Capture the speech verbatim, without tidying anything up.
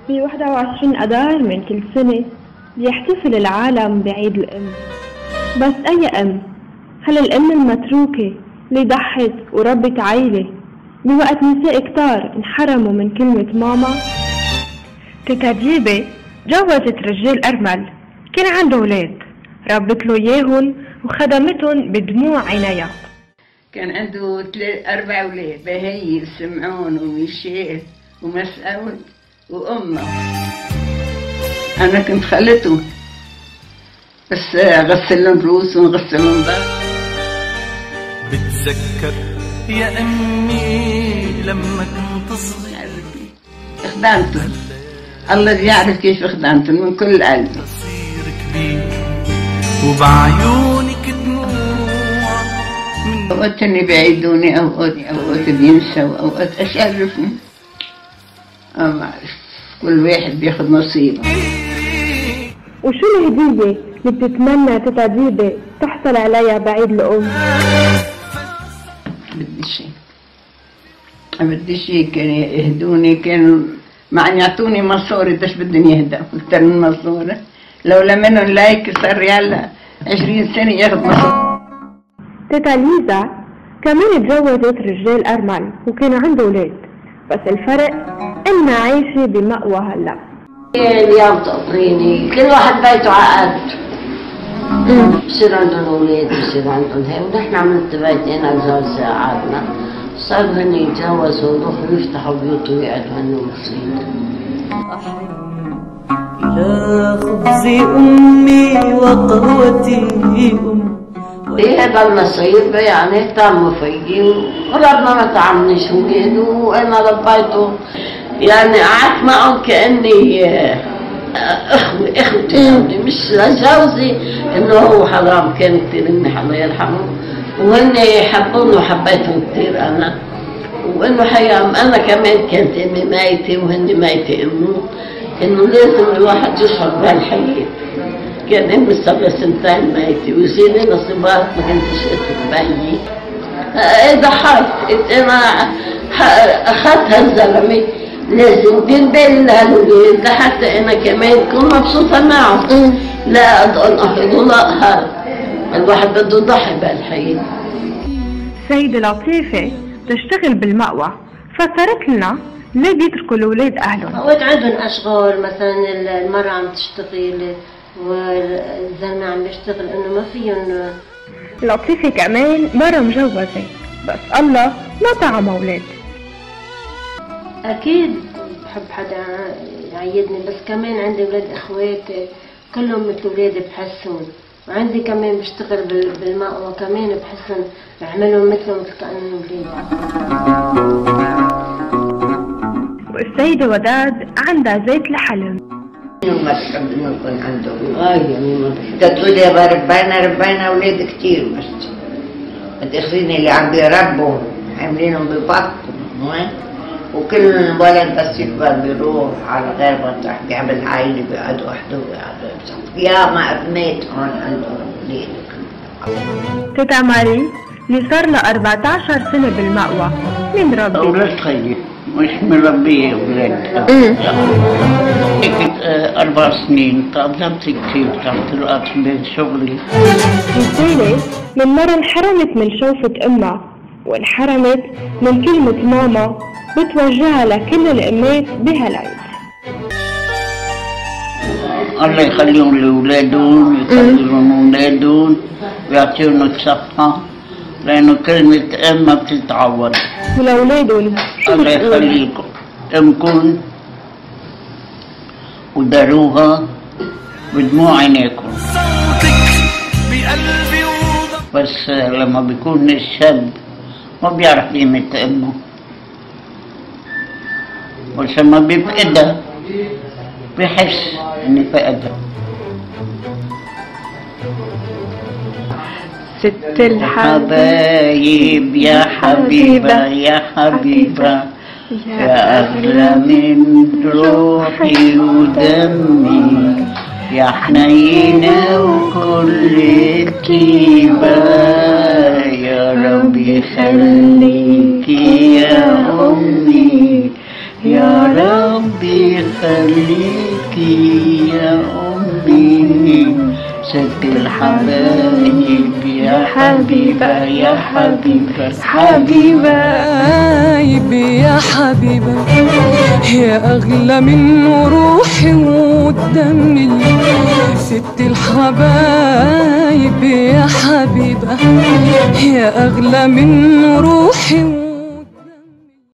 في واحد وعشرين أذار من كل سنة بيحتفل العالم بعيد الأم. بس أي أم؟ هل الأم المتروكة اللي ضحت وربت عيلة بوقت نساء كتار انحرموا من كلمة ماما؟ تيتا ديبة جوزت رجال أرمل كان عنده ولاد، ربت له إياهم وخدمتهم بدموع عينيها. كان عنده ثلاث أربع أولاد، بهي وسمعون وميشيل ومسعود وأمه. أنا كنت خالته، بس غسلهم رؤوسهم غسلهم ظهرهم. بتذكر يا أمي لما كنت صغير خدمته، الله بيعرف كيف خدمته من كل قلبي. تصير كبير وبعيونك دموع من أوقات إني بعيدوني، أوقات أوقات بينسوا، أوقات أشرفني. أه ما أعرف، كل واحد بياخد نصيبه. وشو الهدية اللي بتتمنى تيتا ديبة تحصل عليها بعيد الأم؟ بدي شيء، بدي شيء كان يهدوني، كانوا مع أن يعطوني مصوري داش بدهم يهدوا أكثر من مصوري. لولا منهم لايك صار يلا عشرين سنة ياخذ مصوري. تيتا ليزا كمان تجوزت رجال أرمل وكانوا عنده أولاد، بس الفرق إنها عايشة بمأوى هلا. اليوم تقريني كل واحد بيته عقد، بصير عندهم أولاد بصير عندهم هي، ونحن عملت بيتنا جوز قعدنا، صار هن يتجوزوا ويروحوا يفتحوا بيوت ويقعدوا هن وصيد. إلى خبز أمي وقهوتي أم. هذا النصيب يعني اهتموا فيي وربنا ما تعبنيش ولاد، وأنا ربيته يعني قعدت معهم كأني اخوة اخوتي يعني، مش جوزي انه هو حرام، كان كثير منيح الله يرحمه، وهن يحبوني وحبيتهم كثير انا، وانه حيام انا كمان كانت امي ميتة وهن ميتة امه، انه لازم الواحد يشعر بهالحياة. كان امي صار لها سنتين ميتة ويصير لنا صباط ما كنتش اتبعي. ضحيت انا اخذت هالزلمة لازم دير بالي لهالولاد لحتى انا كمان كون مبسوطة معه. لا اضل احضر لا، الواحد بده يضحي بهالحياة. سيدة لطيفة تشتغل بالمأوى فسرت لنا ليه بيتركوا الأولاد أهلهم. أوقات عندهم أشغال، مثلا المرأة عم تشتغل والزلمة عم يشتغل، إنه ما فيهم. لطيفة كمان مرة مجوزة بس الله ما طعم أولاد. أكيد بحب حدا يعيدني، بس كمان عندي ولاد إخواتي كلهم مثل ولادي بحسهم، وعندي كمان بشتغل بالمأوى كمان بحسن بعملهم مثلهم مثل كأنهم ولادي. والسيدة وداد عندها زيت لحلم. ما تحب انه يكون عنده اولاد. اي يعني تقول يا ربينا ربينا اولاد كثير، بس الاخرين اللي عم بيربوا عاملينهم ببطنهم، وكل ولد بس يكبر بيروح على غير مطرح بيعمل عائله بيقعدوا وحده ويقعدوا يا ما ابنات هون عندهم اولاد. تيتا ماري اللي صار لها أربعة عشر سنة بالمأوى من ربي أولاد خيي مش مربية أولاد. هيك أربع سنين تعلمت كثير، تعلمت الوقت من شغلي. رسالة من مرة انحرمت من شوفة أمها وانحرمت من كلمة ماما بتوجهها لكل الأمات بهالعيد. الله يخليهم لأولادهم، يخليهم أولادهم ويعطيهم الصحة، لأنه كلمة أم ما بتتعوض. ولأولادهم الله يخليكم أمكم وداروها بدموع عينيكم. بس لما بيكون الشاب ما بيعرف قيمة أمه، بس لما بيفقدها بيحس إني فقدها. ست الحبايب يا حبيبة يا حبيبة يا أغلى من روحي ودمي، يا حنينة وكل طيبة، يا رب يخليكي يا أمي، يا رب يخليكي. حبيبتي يا أمي ست الحبايب يا حبيبة يا حبيبة حبيبي يا حبيبة يا أغلى من روحي ودمي ست الحبايب يا حبيبة يا أغلى من روحي